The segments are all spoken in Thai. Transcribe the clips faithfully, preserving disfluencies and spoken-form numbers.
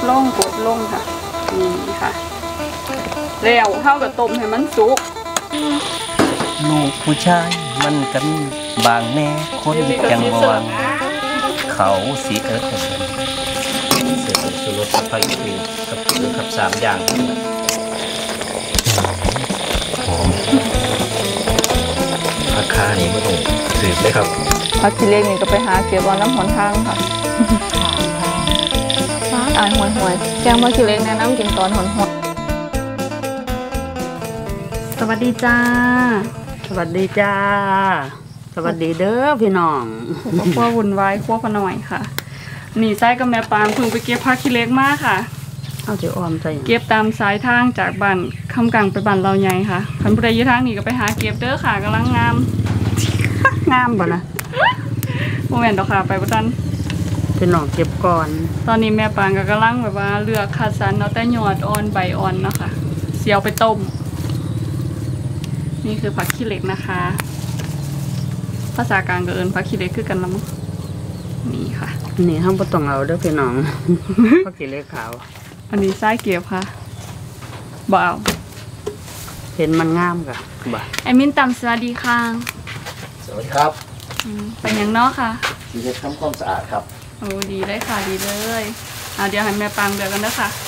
ล่องกดล่องค่ะนี่ค่ะแล้วเข้ากับต้มให้มันสุกลูกผู้ชายมันกันบางแน่คนจังบอนเขาสีเอิร์ธเสือสุรสไฟคือกับเกลือกับสามอย่างหอมราคานี่ไม่ต้องสืบเลยครับพักทีเล็กนี่ก็ไปหาเก็บบอลน้ำหอนทางค่ะอ่านหวยหวยแกงพักทีเล็กแนะนำกินตอนหอนหอนสวัสดีจ้าสวัสดีจ้าสวัสดีเด้อพี่น้องขั้ววุ่นวายขั้วพอหน่อยค่ะนี่ไส้กับแม่ปางเพิ่งไปเก็บผักขี้เล็กมากค่ะเอาจะออมใส่เก็บตามสายทางจากบ้านคำกังไปบ้านเราใหญ่ค่ะคันผู้ใดอยู่ทางนี้ก็ไปหาเก็บเด้อค่ะกำลังงามงามบ่นะโมเมนต์ดอกค่ะไปบ่ทันพี่น้องเก็บก่อนตอนนี้แม่ปางก็กำลังแบบว่าเลือกคัดสรรเอาแต่ยอดอ่อนใบอ่อนเนาะค่ะเสียวไปต้มนี่คือผักขี้เหล็กนะคะภาษากลางก็เอิ้นผักขี้เหล็กคือกันละมั้งนี่ค่ะนี่ห้ามบ่ต้องเอาเด้อพี่น้องผักขี้เหล็กขาวอันนี้ไส้เก็บค่ะบ่เอาเห็นมันงามกะบ่ไอมินตำสวัสดีค่ะสวัสดีครับเป็นยังเนาะค่ะดีเลยทำความสะอาดครับโอ้ดีเลยค่ะดีเลยอ่ะเดี๋ยวให้แม่ปังเดือกันเด้อค่ะ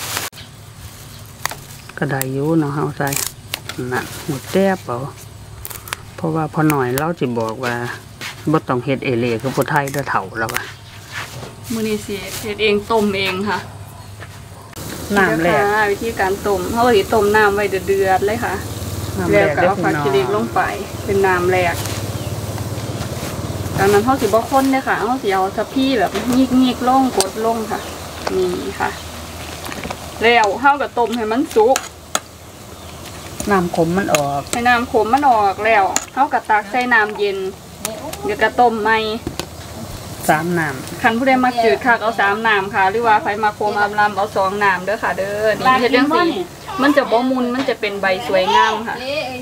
ก็ได้อยู่เนาะเฮาใส่น่ะหมดแต้บเปล่าเพราะว่าพอหน่อยเราจะบอกว่าบ่ต้องเฮ็ดเอเล่คือผู้ไทยเด้อเฒ่าแล้วว่ามื้อนี้สิเฮ็ดเองต้มเองค่ะน้ำแรกวิธีการต้มเขาสิต้มน้ำไว้เดือดๆเลยค่ะแล้วก็เอาผักขี้เหล็กลงไปเป็นน้ำแรกจากนั้นเขาสิบ่ข้นเลยค่ะเขาสิเอาทัพพี่แบบงิกๆลงกดลงค่ะนี่ค่ะแล้วเขาก็ต้มให้มันสุกน้ำขมมันออกให้น้ำขมมันออกแล้วเขากระตักใส่น้ำเย็นเดี๋ยวกระต้มใหม่สามน้ำคันผู้ใดมาจืดค่ะเอาสามน้ำค่ะหรือว่าไฟมาโคมอำลำเอาสองน้ำเด้อค่ะเด้อนี่เฮ็ดจังซี่มันจะบ่มุนมันจะเป็นใบสวยงามค่ะ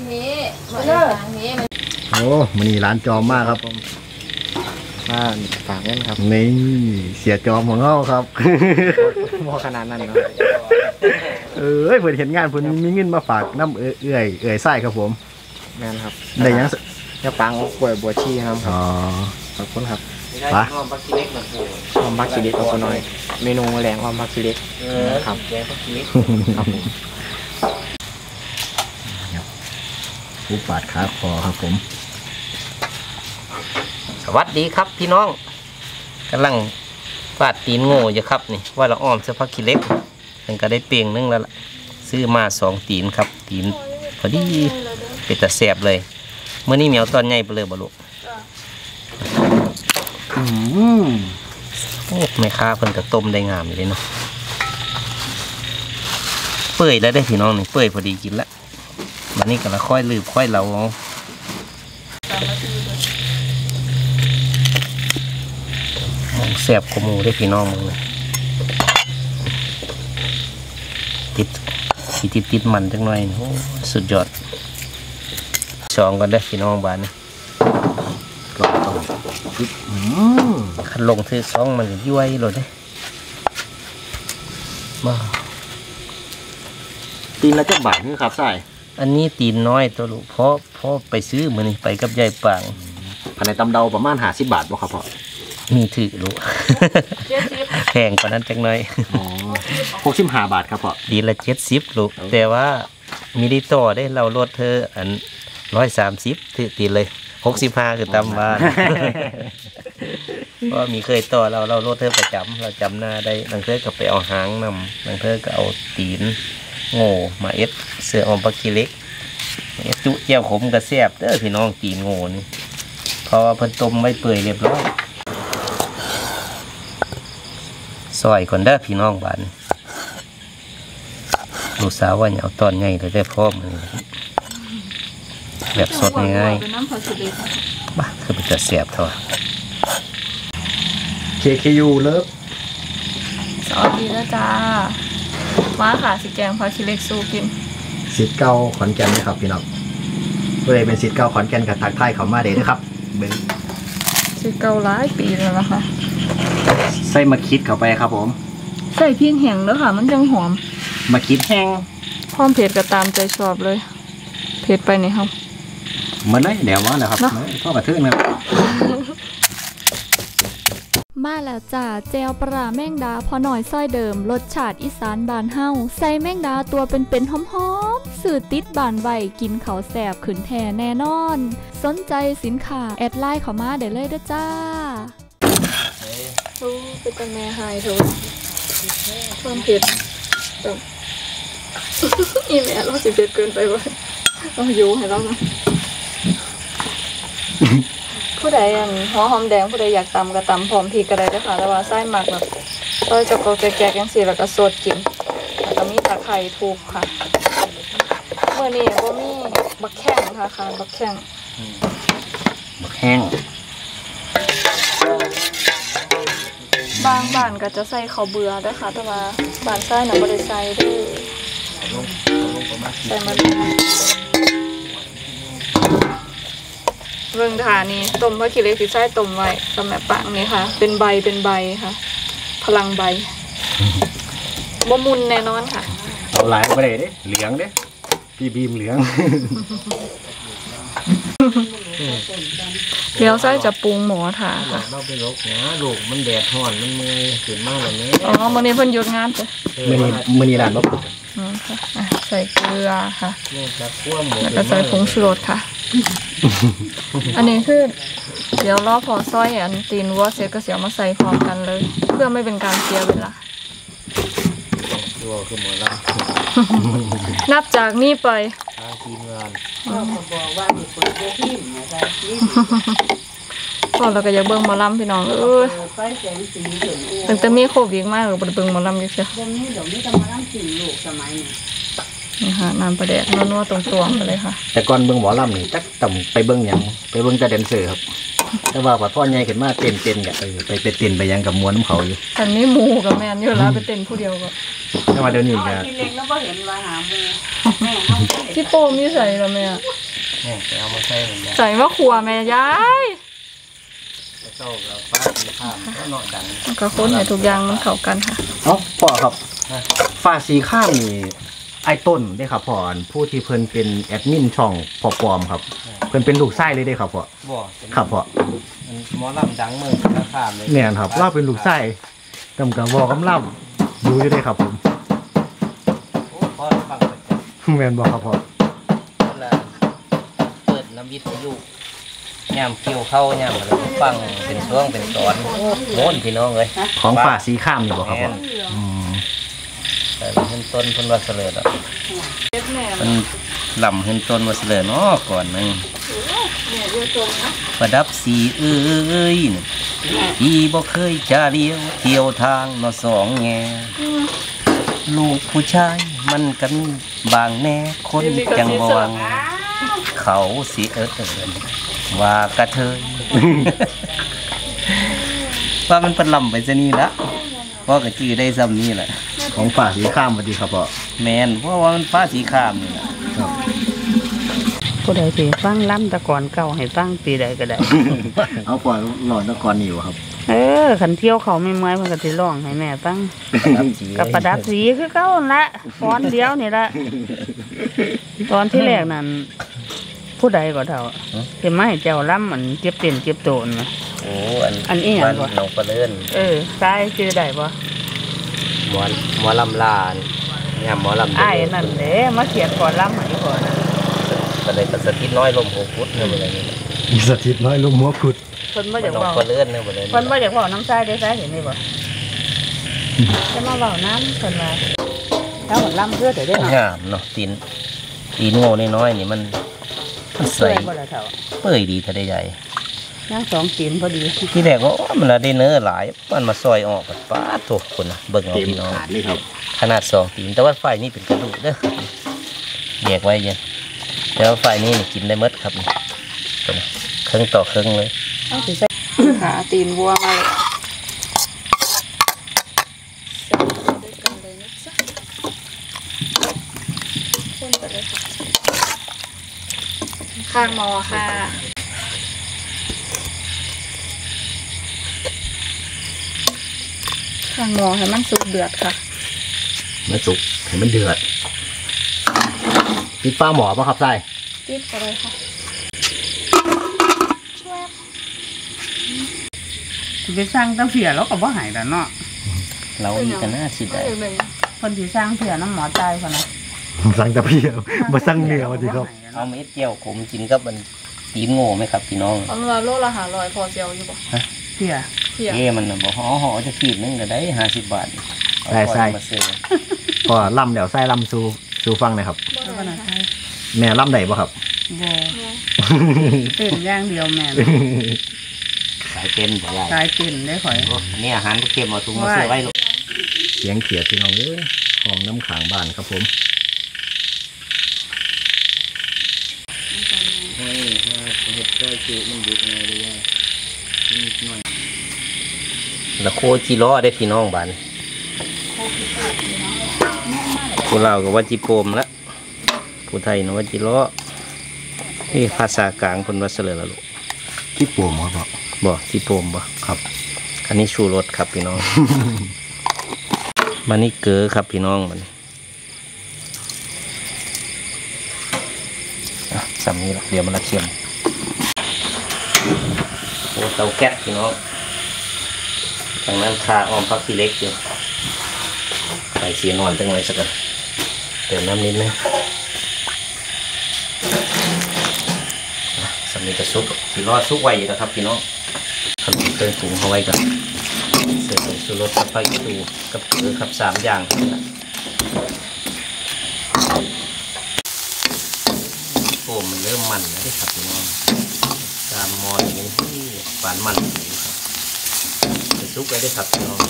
โอ้มันนี่ร้านจอมมากครับมาฝากเงินครับนี่เสียจอมของเขาครับมอขนาดนั้นเนาะเออเพื่อนเห็นงานเพื่อนมีเงินมาฝากน้ำเอื่อยเอื่อยไส้ครับผมงานครับได้ยังจะปังกล้วยบัวชีครับอ๋อขอบคุณครับปะออมผักชีเล็กนะปูออมผักชีเล็กก็น้อยเมนูแรงออมผักชีเล็กครับแกงผักชีเล็กครับผมผู้ปาดขาคอครับผมสวัสดีครับพี่น้องกำลังฟาดตีนโง่อยู่ครับนี่ว่าเราอ้อมเสื้อผ้าขี้เล็กมันก็ได้เปลี่ยงนึงแล้วล่ะซื้อมาสองตีนครับตีนพอดีเป็นตะแสบเลยเมื่อนี้เหมียวตอนใหญ่ไปเลยบ่ลูกอืมโอ้แม่ค้าเพิ่นก็ต้มได้งามเลยเนาะเปื่อยแล้วได้พี่น้องนี่เปื่อยพอดีกินละวันนี้ก็ละค่อยลืบค่อยเราแสบขมูได้พี่น้องมึงเลยติดติดติดมันจังหน่อยโอ้สุดยอดสองกันได้พี่น้องบ้านนี่ก็ต้องขันลงที่สองมันย้วยเลยได้มาตีนละเจ้าบาทนี่ครับใส่อันนี้ตีนน้อยตัวลูกเพราะเพราะไปซื้อมือนี่ไปกับยายปางภายในตำเดาประมาณห้าสิบบาทบ่ครับพ่อมีถือลูกแพงกว่านั้นจังหน่อยหกสิบห้าบาทครับพ่อดีละเจ็ดสิบลูกแต่ว่ามีได้ต่อได้เราลดเธออันร้อยสามสิบถือตีเลยหกสิบห้าคือตำบ้านเพราะมีเคยต่อเราเราลดเธอประจำเราจำหน้าได้บางเธอก็ไปเอาหางนำบางเธอก็เอาตีนโง่มาเอ็ดเสืออมปักกี้เล็กเอ็ดจุเจียวขมกระแซบเด้อพี่น้องตีนโง่นี่เพราะว่าเพิ่นต้มไม่เปื่อยเรียบร้อยซอยก่อนเด้อพี่น้องบ้านลูกสาวว่าอย่าเอาตอนใหญ่เลยได้พร้อมเลยแบบสดง่ายๆบ้าคือมันจะเสียบเท่าเค เค ยู เลิฟสวัสดีนะจ้ามาค่ะสิแกงผักขี้เหล็กสู้กินสิทธิ์เก่าขอนแก่นนะครับพี่น้องเพื่อเป็นสิทธิ์เก่าขอนแก่นกับทักทายเขามาเด้นะครับเบิ้งสิทธิ์เก่าหลายปีแล้วนะคะใส่มาคิดเข้าไปครับผมใส่พริกแห้งแล้วค่ะ มันจังหอมมากินแห้งความเผ็ดก็ตามใจชอบเลยเผ็ดไปนี่ครับมันได้เดี๋ยวว่านะครับพ่อกระทืบนะมาแล้วจ้าเจลปลาแมงดาพอหน่อยซ้อยเดิมรสชาติอีสานบานเฮาใส่แมงดาตัวเป็นๆหอมๆสื่อติดบานไวกินเขาแสบขืนแทแน่นอนสนใจสินค้าแอดไลน์เข้ามาได้เลยเด้อจ้าโอ้เป็นตังแม่หายเถอะความเผ็ดแบบอีแม่เราสิเผ็ดเกินไปวะเราอยู่ให้เรานะผู้ใดอันหัวหอมแดงผู้ใดอยากตำก็ตำพร้อมพริกก็ได้ด้วยค่ะแต่ว่าไส้หมักแบบซอยจะกรอกแกะๆกันสิแล้วก็สดกินแล้วก็มีตะไคร้ทุบค่ะเมื่อนี้ก็มีบักแข้งค่ะค่ะบักแข้งบักแห้งบางบ้านก็จะใส่ข้าวเบื่อด้วยค่ะแต่ว่าบ้านไส้หนูไม่ได้ใส่ด้วยใส่มาดูเรื่องฐานนี้ต้มพระคิเล็กที่ไส้ต้มไว้สมัยปังนี่ค่ะเป็นใบเป็นใบค่ะ พลังใบบ่มุนแน่นอนค่ะเอาหลายไปเลยเด้เหลืองเด้พี่บีมเหลืองเดี๋ยวไส้จะปรุงหมูถาค่ะเราไปลกนะลูกมันแดดห่อนมันเมื่อยขึ้นมากแบบนี้อ๋อมื้อนี้เพิ่นหยุดงานจ้ะมือนี้มือนี้ร้านบ่อืมค่ะอ่ะใส่เกลือค่ะเนี่ยจะคั่วหมูแล้วก็ใส่ผงชูรสค่ะ อันนี้คือเดี๋ยวรอพอซอยอันตีนวัวเสร็จก็เสียมาใส่พร้อมกันเลย เพื่อไม่เป็นการเสียเวลาตัวคือหมดละนับจากนี้ไปทางทีมงานพอเราก็อยากเบิ่งหมอลำพี่น้องเอ้ยตั้งแต่มีโควิดมากเราบ่ได้เบิ่งหมอลำอยู่เชียวนี่ค่ะน้ำปลาแดกนัวๆตรงๆไปเลยค่ะแต่ก่อนเบิ่งหมอลำนี่จักต้องไปเบิ่งหยังไปเบิ่งแต่แดนเซอร์ครับแต่ว่าพอพ่อใหญ่ขึ้นมาเต้นเต้นกับไปไปเต้นไปยังกับมวนน้ำเขาอยู่อันนี้หมูกับแมนอยู่แล้วไปเต้นผู้เดียวก็แต่ว่าเดี๋ยวนี้ก็พี่โปมีใส่แล้วแม่เนี่ยจะเอามาใส่เหมือนกันใส่มะขัวแม่ยายแล้วก็เราฟ้าสีข้ามก็เนาะดังแล้วก็คนให้ทุกอย่างมันเข้ากันค่ะเอ้าพ่อครับฟ้าสีข้ามนี่ไอ้ต้นได้ครับพ่ออันผู้ที่เพิ่นเป็นแอดมินช่องพ่อปลอมครับเพิ่นเป็นลูกไส้เลยได้ครับพ่อบ่ครับพ่อหมอลำดังเมืองสารคามเลยเนี่ยครับเล่าเป็นลูกไส้กำกับบอกกำล่ำดูอยู่ได้ครับผมโอ้พ่อฟังประจำแมนบอกครับพ่อเวลาเปิดน้ำวิทยุย่ำเกี่ยวเข้าย่ำอะไรฟังเป็นช่วงเป็นตอนโน้นพี่น้องเลยของฝ่าสีข้ามนี่บอกครับพ่อแม่นอืมแต่เห็นต้นเพิ่นว่าเสลิดอ่ะมันลำเห็นต้นว่าเสลิดเนาะก่อนหนึงประดับสีเอ้ยนี่พี่บ่เคยจะเลี้ยวเที่ยวทางเนาะสองแง่ลูกผู้ชายมันกันบางแน่คนจังบ่วังเขาสิเอิ้นว่ากระเทย ว่ามันเป็นลำไปซะนี่ละพ่อก็จื้อได้ซ้ำนี่แหละของฝ่าสีข้ามสวัสดีครับพ่อแมนเพราะว่ามันฟ้าสีขามนี่แหละผู้ใดสิฟังล้ำแตะก่อนเก่าให้ฟังปีใดก็ได้เอาพ่อหลอดตะกอนอยู่ครับเออขันเที่ยวเขาไม่เมื่อยมันก็สิร้องให้แม่ฟังกับประดับสีคือเก่านั่นละฟอนเดียวนี่ละตอนที่แรกนั้นผู้ใดก็เท่าเห็นไหมเจ้าล้ำมันเจ็บเต็นเจ็บโตนนะโอ้อันอันนี้อันบ้านบ่หนองปลาเลื่อนเออตายชื่อใดบ่หมอหมอลำลานยามหมอลำอ้ายนั่นเด้มาเขียนก่อนล้ำให้ก่อนนะก็เลยกระสติดน้อยลมหัวพุทธเนี่ยอะไรนี่มีสถิตน้อยลุงหัวขุดเพิ่นบ่อยากหนองเว้าปลาเลื่อนเนี่ยหมดเลยเพิ่นบ่อยากเว้าน้ำใจได้ซะเห็นนี่บ่จะมาเว้าน้ำเพิ่นว่าถ้ามันล้ำเพื่อได้ได้เนาะงามเนาะตีนตีนโง่น้อยๆนี่มันมันใสเปื่อยบ่ล่ะเท่าเปื่อยดีแต่ได้ใหญ่ย่างสองตีนพอดีที่แรกว่าโอ้มันละได้เนื้อหลายมันมาซอยออกกับป้าโถคนนะเบิ่งเอาเต็มพี่น้องขาดเลยครับขนาดสองตีนแต่ว่าไฟนี่เป็นกระดูกเด้อแยกไว้ยังแต่ว่าไฟนี่นี่กินได้หมดครับนี่ตัวนี้เครื่องต่อเครื่องเลยเอาสิใส่หาตีนวัวมาเลยข้างหมอค่ะขข้างหม้อให้มันสุกเดือดค่ะมันสุกให้มันเดือดปิดฟ้าหมอป่ะครับไส้ติดอะไรค่ะช่วยสิไปสร้างตั้งเสียแล้วก็บ่หายแล้วเนาะเราอีกกันน่าสิได้คนที่สร้างเสียน้ำหมอตายคนนะสั่งตะเพียวมาสั่งเนื้อมาดีครับเอาเม็ดเจียวขมกินกับมันตีนโง่ไหมครับพี่น้องเอามาโลละหาร้อยพอเจียวอยู่บ่เสียเพียเอ้มันน่ะบอกห่อห่อจะขีดนึงก็ได้ห้าสิบบาทเอาใส่ก่อนมาเสิร์ฟก็ล่ำเดี๋ยวไส้ล่ำซูซูฟังหนะครับแล้วก็น่าใช่แม่ล่ำได้ป่ะครับบ่เต้นอย่างเดียวแม่นสายเต็มบ่ได้ตายเต้นได้ข่อยนี่อาหารก็เค็มเอาถุงมาเสิร์ฟไว้ลูกเสียงเขียดพี่น้องเอ้ยห้องน้ำขางบ้านครับผมแล้วโคจิล้อได้พี่น้องบ้านผู้ลาวก็ว่าจิโปมละผู้ไทยนะว่าจิล้อนี่ภาษากลางคนว่าเสลอละลูกที่ปวมครับบ่จิโปมบ่ครับอันนี้ชูรสครับพี่น้อง มันนี่เก๋อครับพี่น้องมันอ่ะสำนี้ละเดี๋ยวมันละเค็มโอ้เตาแก๊สพี่น้องทางนั้นคาออมพักทีเล็กอยู่ใส่เสียนอนจังเลยสักกันเติมน้ำนิดนึงอ่ะสำนี้ก็ซุปที่รอดซุปไว้อยู่นะครับพี่น้องขนมเครื่องปรุงเอาไว้กันเสิร์ฟเป็นชูรสกับไฟตูกับเกลือครับสามอย่างโอ้มันเริ่มมันแล้วได้ครับพี่น้องตามมอนอย่างนี้หวานมันอยู่ครับไปซุปไว้ได้ครับพี่น้อง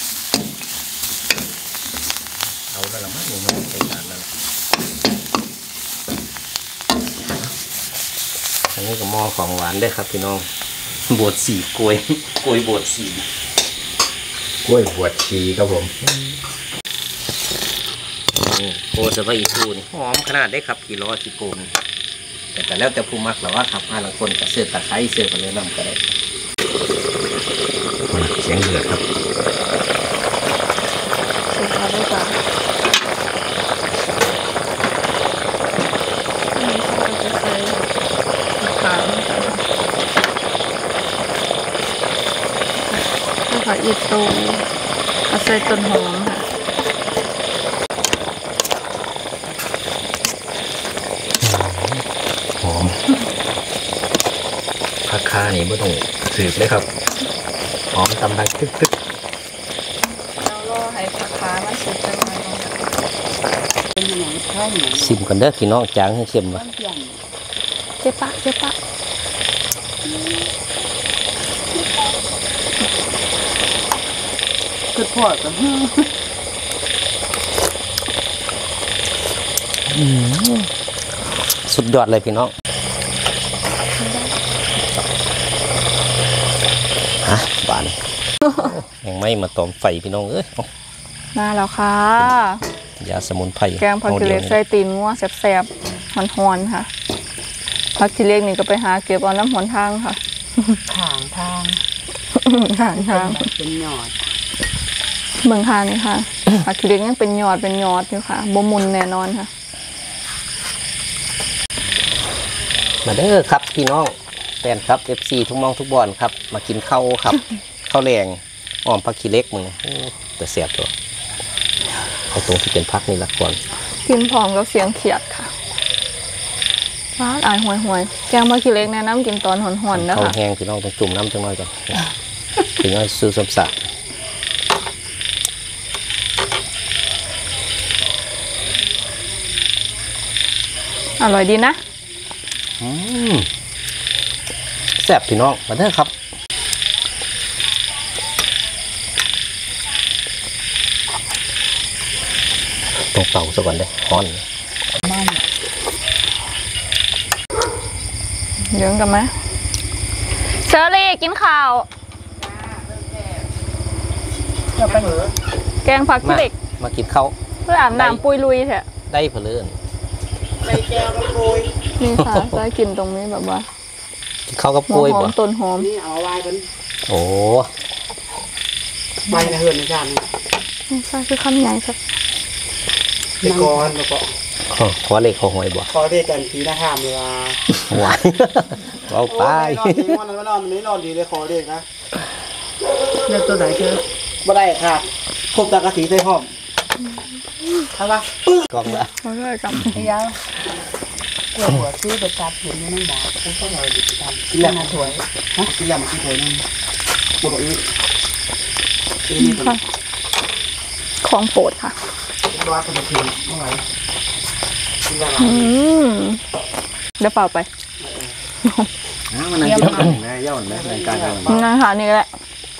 เอาแล้วละมั้งมันใส่จานแล้วอันนี้ก็หม้อของหวานได้ครับพี่น้องบวชสีกล้วยกล้วยบวชสีกล้วยบวชชีครับผมโคสะพายทูนี่หอมขนาดได้ครับกี่ร้อยกี่โกนแต่แต่แล้วแต่ผู้มักหรอว่าครับบางคนก็เสือตะไคร้เสือกันเลยนำก็ได้เสียงเดือดครับสุกแล้วด้วยจ้ะนี่ก็จะใส่มะขามแล้วก็อีตูเอาใส่ต้นหอมค่ะหอมผักคานี่ไม่ต้องสืบเลยครับหอมตำดังตึ๊กตึ๊กแล้วรอให้ผักขามันสุกจังหน่อยก่อนค่ะซิมกันเด้อพี่น้องจางให้เค็มวะเจ๊ปะเจ๊ปะคือพ่อก็ฮึ่มสุดยอดเลยพี่น้องฮะบาน ยังไม่มาตอมไฟพี่น้องเอ้ยมาแล้วค่ะยาสมุนไพรแกงผักกิเลสใส่ตีนงัวแซ่บๆหอนๆค่ะผักกิเลสนี่ก็ไปหาเก็บเอาน้ำหอนทางค่ะทางทางทางทางเป็นหยอดเมืองทางนี่ค่ะผักกิเลสยังเป็นยอดเป็นยอดอยู่ค่ะบ่มุนแน่นอนค่ะมาเด้อครับพี่น้องแฟนครับ เอฟ ซี ทุกมองทุกบอนครับมากินข้าวครับ ข้าวแรงอ้อมผักขี้เล็กมึงโอ้แต่เสียบตัวเอาตรงที่เป็นพักนี่ละก่อนกินพร้อมกับเสียงเขียดค่ะว้าวอายห่วยๆแกงผักกิเลสแนะนำกินตอนหอนๆนะข้าวคะแห้งพี่น้องต้องจุ่มน้ำจังหน่อยก่อนถึงจะซื้อสมศักดิ์อร่อยดีนะอืมแซ่บพี่น้องมาเด้อครับตรงเตาซะก่อนเลยฮ้อนเดี๋ยวกันไหมเชอรี่กินข้าวแกงผักขี้เหล็กมากินข้าวเพื่ออาบน้ำปุยลุยแท้ได้เพลินนี่ค่ะได้กลินตรงนี้แบบว่ากินข้าวกับหักวล้วยหอบ่มต้นหอมนี่เอาไว้กันโอ้ไว้ในเฮือนในจานนี่ใช่คือคำใหญ่ครับไปก่อนแล้วก็ขอขอเลขขอหวยบ่ขอเรียกกันทีนะห้ามเวลาหวยเอาไปนอนนี้นอนไม่นอนไม่นอนดีเลยขอเรียกนะเลือกตัวไหนเธอบ่ได้ครับครบตากระสีใส่หอมเอาปะกองละเขาเลยจไอ้ยาวกลัวหัวซื้อไปตัดอยู่ในนั่นดากูก็เลยดิตามกินแล้วมาถวยฮะกินยำกินถั่วนั่นบดอีกำค่ะของโปรดค่ะว่าตัวทีเมื่อไหร่กินยำอืมเดี๋ยวเปล่าไปมันนั่งกินกันแม่เย่าแม่ในการทำนั่นค่ะนี่ก็แหละ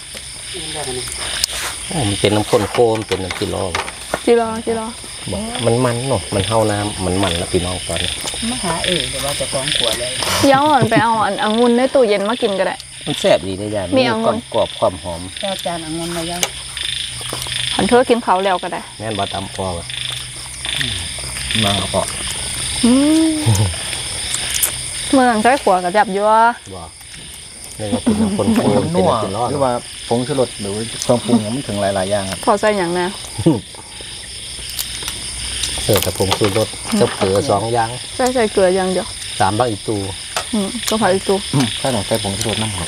โอ้มันเป็นน้ำข้นโคมเป็นน้ำกิโลจิรอจิรอบอกมันมันเนาะมันเท่าน้ำมันมันแล้วพี่น้องตอนนี้มาหาเองแต่ว่าจะกองขวดเลยเย้าอ่อนไปเอาอันองุ่นในตู้เย็นมากินก็ได้มันแซ่บดีนะยายมีคองุ่วาน มกรอบความหอมเจ้าจานเอาเงินมายาวหันเธอกินเขาวแล้วก็ได้แม่นบาตำพอวะมาเกาะอืมเมื่อนั้นใช้ขวดกับจับอยู่ว่าบอกนี่ก็เป็นน้ำข้นโคมเป็นนัวน้ำกิโลหรือว่าผงชูรสหรือเครื่องปรุงมันถึงหลายๆอย่างครับพอใส่อย่างนะเสิร์ฟกับผงชูรสกับเกลือสองอย่างใส่ใส่เกลืออย่างเดียวสามบักอีตูอืมก็ผัดอีกตัวถ้าหนูใส่ผงชูรสน้ำหอม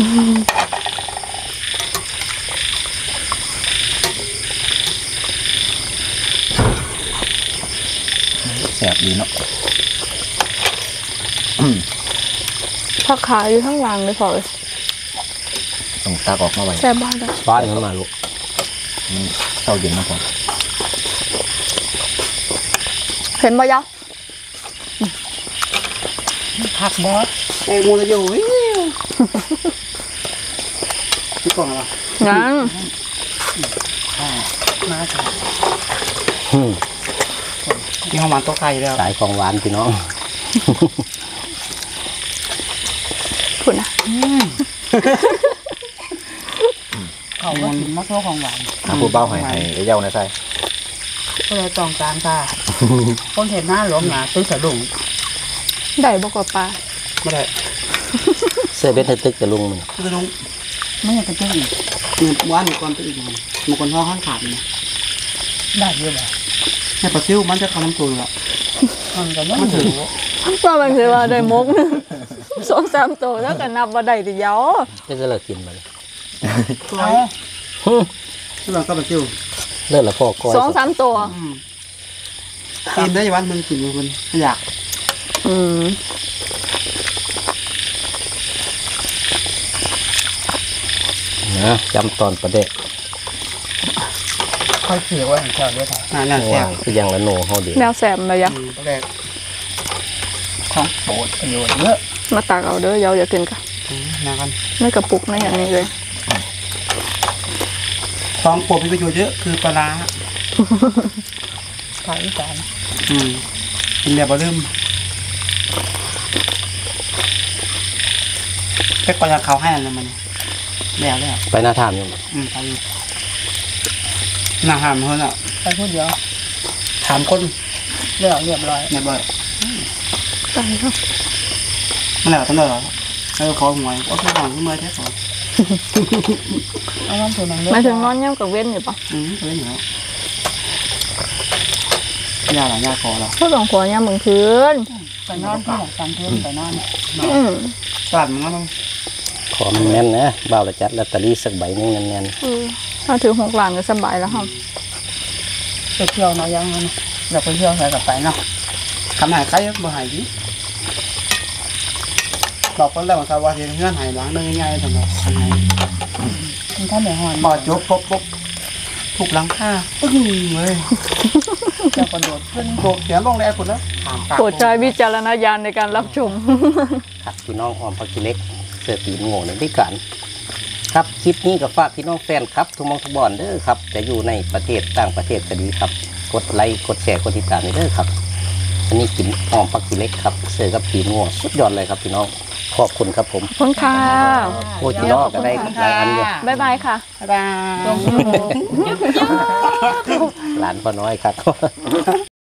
แสบดีเนาะผักขาอยู่ข้างหลังเลยพอเลยต้องตากออกมาไว้แซ่บบ้านเลยฟ้านมันมาลูกเช้าเย็นมาก่อนเห็นบ่ยะผักบอสไอ้มูจะอยู่ที่ก่อนอะไรยังมาค่ะอืมที่ห้องมันโต๊ะไข่แล้วสายของหวานพี่น้องคุณนะเขาก็กินมะพร้าวของหวานถ้าพูดเบ้าให้ให้เย่าในใส่ก็เลยต้องการค่ะคนเห็นหน้าหลวงหนาตื้อสะดุ้งได้บอกว่าปลาไม่ได้เสื้อเบ็ดให้ตึกกับลุงมันคือน้องไม่อยากจะเจ๊งอีกเนี่ยว่าหนูก่อนตัวอีกมันหนูก่อนห้องข้างขาดเนี่ยได้เยอะบ่เนี่ยปลาซิวมันจะเข้าน้ำตัวแล้วมันก็ยังมันถืออยู่ว่ามันคือว่าได้มกหนึงสองสามตัวแล้วก็นับว่าได้ทีเดียวก็จะเลิกกินมันตัวเอาที่เราก็ปลาซิวเลิกแล้วพ่อก้อยสองสามตัวกินได้วันมันกินมันอยากอืมนะจำตอนประเดะค่อยเขียวไว้ให้เจ้าด้วยค่ะนานแล้วแซ่ว่าบคือยังละโนเฮาดีแนวแสบมายะตัวแรกของโปรดประโยชน์เยอะมาตักเอาเด้อเยาอย่ากินกันนากันไม่กระปุกไม่อย่างนี้เลยของโปรดมีประโยชน์เยอะคือปลาร้าภาคอีสานอืมกินแบบบะลืมเป็กปลาเขาให้อะไรมันแล้วแล้วไปหน้าทามยังอืมไปอยู่นาหามเพิ่นอ่ะไปพูดเดียวถามคนเรียบเรียบร้อยเนี่ยบ่อยตายแล้วมันแล้วตั้งแต่เหรอเออขอหวยว่าคือหวังขึ้นมาแท้ก่อนเอาน้ำตัวนั้นหมายถึงนอนย่ำกับเว้นอยู่ปะอืมเฮ้ยเหนียวยาหรอยาคอเหรอก็สองขวย่ำมึงคืนไปนอนที่หลังการเพื่อนไปนอนอืมตลาดมันก็ต้องขอมันแน่นนะบ่าวละจัดลอตเตอรี่สักใบหนึงแน่นเออถ้าถือหกล้านก็สบายแล้วค่ะไปเที่ยวเนาะยังเนาะเดี๋ยวไปเที่ยวใส่กับไปเนาะคำหายใครบ่หายดิบอกคนแรกของชาววาเทียนเงื่อนหายล้างได้ง่ายๆสำหรับทำไงคุณท่านไหนหอนบอดจบปุ๊บปุ๊บถูกหลังค่าปึ้งเลยเจ้ากระโดดขึ้นโบกเสียงลงแรงคนแล้วถามปากโปรดใช้วิจารณญาณในการรับชมๆครับพี่น้องออมพักกิเล็กเสื้อตีนโง่ในด้วยกันครับคลิปนี้กับฝากพี่น้องแฟนครับทุกหมองทุกบอนเด้อครับจะอยู่ในประเทศต่างประเทศก็ดีครับกดไลค์กดแชร์กดติดตามเด้อครับอันนี้กินออมพักกิเล็กครับเสื้อกับตีนโง่สุดยอดเลยครับพี่น้องขอบคุณครับผมขอบคุณค่ะโอ้ยพี่น้องก็ได้หลายอันอยู่บ๊ายบายค่ะบ๊ายบายตรงนี้หลานพ่อน้อยครับ